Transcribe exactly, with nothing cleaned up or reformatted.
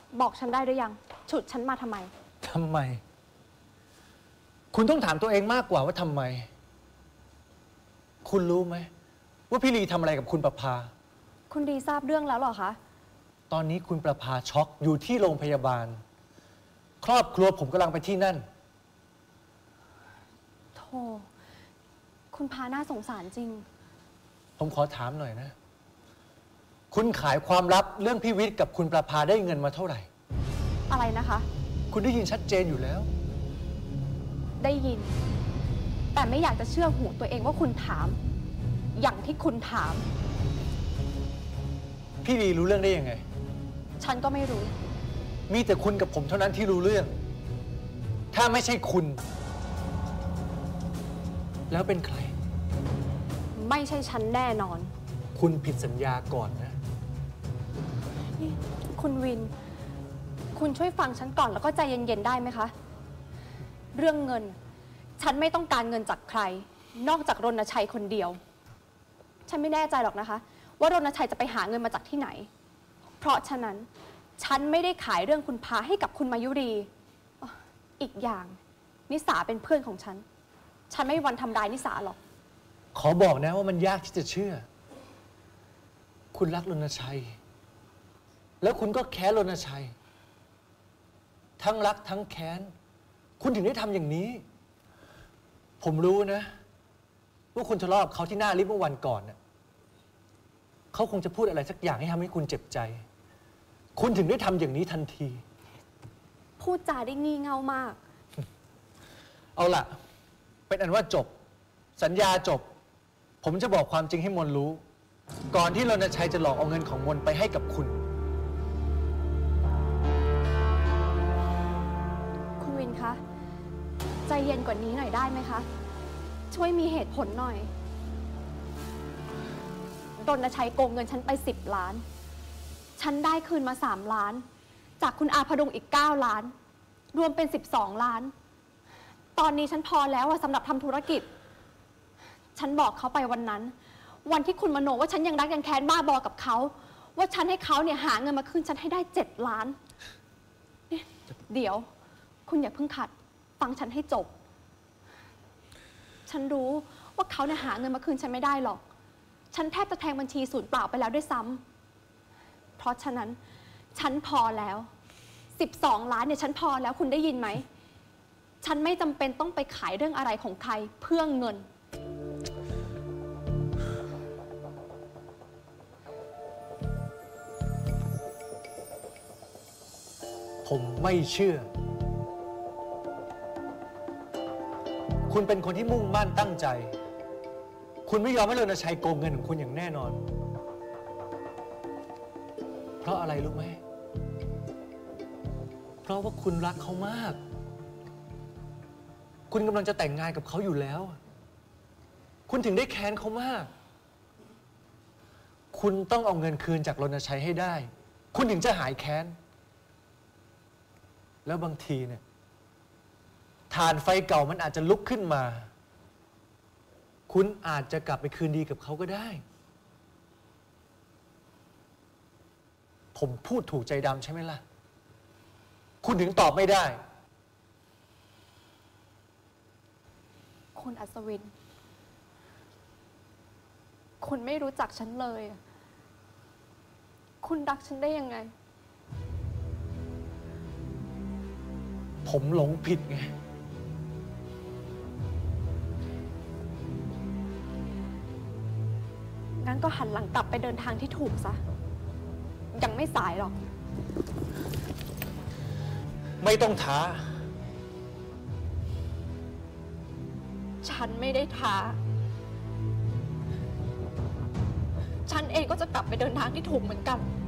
บอกฉันได้หรือยังฉุดฉันมาทำไมทำไมคุณต้องถามตัวเองมากกว่าว่าทำไมคุณรู้ไหมว่าพี่ลีทำอะไรกับคุณประภาคุณดีทราบเรื่องแล้วหรอคะตอนนี้คุณประภาช็อกอยู่ที่โรงพยาบาลครอบครัวผมกำลังไปที่นั่นโธ่คุณพาน่าสงสารจริงผมขอถามหน่อยนะคุณขายความลับเรื่องพี่วิทย์กับคุณประภาได้เงินมาเท่าไหร่อะไรนะคะคุณได้ยินชัดเจนอยู่แล้วได้ยินแต่ไม่อยากจะเชื่อหูตัวเองว่าคุณถามอย่างที่คุณถามพี่ลีรู้เรื่องได้ยังไงฉันก็ไม่รู้มีแต่คุณกับผมเท่านั้นที่รู้เรื่องถ้าไม่ใช่คุณแล้วเป็นใครไม่ใช่ฉันแน่นอนคุณผิดสัญญาก่อนนะนี่คุณวินคุณช่วยฟังฉันก่อนแล้วก็ใจเย็นๆได้ไหมคะเรื่องเงินฉันไม่ต้องการเงินจากใครนอกจากรณชัยคนเดียวฉันไม่แน่ใจหรอกนะคะว่ารณชัยจะไปหาเงินมาจากที่ไหนเพราะฉะนั้นฉันไม่ได้ขายเรื่องคุณพาให้กับคุณมายุรีอีกอย่างนิสาเป็นเพื่อนของฉันฉันไม่มีวันทำร้ายนิสาหรอกขอบอกนะว่ามันยากที่จะเชื่อคุณรักรณชัยแล้วคุณก็แค้นรณชัยทั้งรักทั้งแค้นคุณถึงได้ทำอย่างนี้ผมรู้นะว่าคุณทะเลาะกับเขาที่หน้าลิฟต์เมื่อวันก่อนน่ะเขาคงจะพูดอะไรสักอย่างให้ทำให้คุณเจ็บใจคุณถึงได้ทำอย่างนี้ทันทีพูดจาได้งี่เง่ามากเอาล่ะเป็นอันว่าจบสัญญาจบผมจะบอกความจริงให้มนรู้ก่อนที่รณชัยจะหลอกเอาเงินของมนไปให้กับคุณคุณวินคะใจเย็นกว่านี้หน่อยได้ไหมคะช่วยมีเหตุผลหน่อยรณชัยโกงเงินฉันไปสิบล้านฉันได้คืนมาสามล้านจากคุณอาพดุงอีกเก้าล้านรวมเป็นสิบสองล้านตอนนี้ฉันพอแล้วสำหรับทำธุรกิจฉันบอกเขาไปวันนั้นวันที่คุณมโนว่าฉันยังรักยังแค้นบ้าบอกับเขาว่าฉันให้เขาเนี่ยหาเงินมาคืนฉันให้ได้เจ็ดล้านเดี๋ยวคุณอย่าเพิ่งขัดฟังฉันให้จบฉันรู้ว่าเขาเนี่ยหาเงินมาคืนฉันไม่ได้หรอกฉันแทบจะแทงบัญชีศูนย์เปล่าไปแล้วด้วยซ้ำเพราะฉะนั้นฉันพอแล้วสิบสองล้านเนี่ยฉันพอแล้วคุณได้ยินไหมฉันไม่จำเป็นต้องไปขายเรื่องอะไรของใครเพื่อเงินผมไม่เชื่อคุณเป็นคนที่มุ่งมั่นตั้งใจคุณไม่ยอมให้รณชัยโกงเงินของคุณอย่างแน่นอนเพราะอะไรรู้ไหมเพราะว่าคุณรักเขามากคุณกำลังจะแต่งงานกับเขาอยู่แล้วคุณถึงได้แค้นเขามากคุณต้องเอาเงินคืนจากรณชัยให้ได้คุณถึงจะหายแค้นแล้วบางทีเนี่ยถ่านไฟเก่ามันอาจจะลุกขึ้นมาคุณอาจจะกลับไปคืนดีกับเขาก็ได้ผมพูดถูกใจดำใช่ไหมล่ะคุณถึงตอบไม่ได้คุณอัศวินคุณไม่รู้จักฉันเลยคุณรักฉันได้ยังไงผมหลงผิดไงงั้นก็หันหลังกลับไปเดินทางที่ถูกซะยังไม่สายหรอกไม่ต้องท้าฉันไม่ได้ท้าฉันเองก็จะกลับไปเดินทางที่ถูกเหมือนกัน